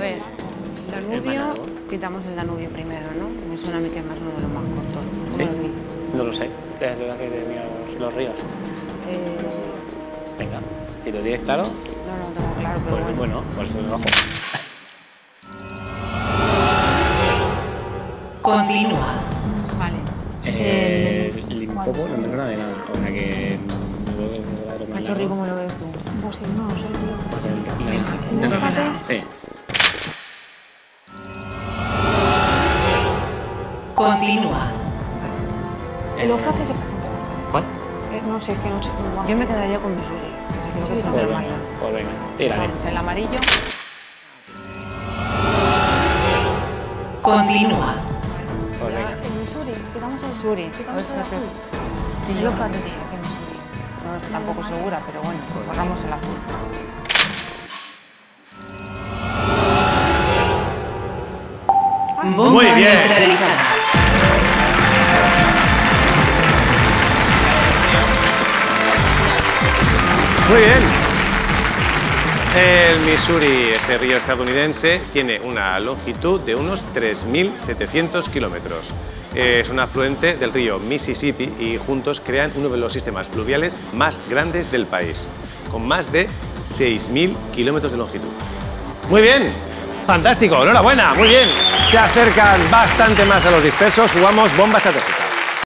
ver, Danubio, quitamos el Danubio primero, ¿no? Me suena a mí que es más uno de los más cortos. ¿Cómo lo veis? No lo sé, es verdad que te mira los ríos. Venga, si lo tienes claro... No lo tengo claro, pero pues bueno, pues bajo. Continúa. Vale. Limpopo no me suena de nada, o sea que... Machorri, ¿cómo lo ves tú? Pues que no lo sé, tío. Sí. Continúa. El Eufrates se pasa un poco. ¿Cuál? No sé, que no sé. Yo me quedaría con Missouri. Creo que es el Pues amarillo. venga, pues venga, tírale. Vamos, el amarillo. Continúa. Pues venga. El Missouri, quitamos el Missouri. Quitamos el azul. Sí, El yo Eufrates. sí, que Missouri. No estoy tampoco segura, pero bueno, borramos el azul. Bomba Muy bien. neutralizada. Muy bien. El Missouri, este río estadounidense, tiene una longitud de unos 3.700 kilómetros. Es un afluente del río Mississippi y juntos crean uno de los sistemas fluviales más grandes del país, con más de 6.000 kilómetros de longitud. Muy bien, fantástico, enhorabuena, muy bien. Se acercan bastante más a los dispersos, jugamos bomba estratégica.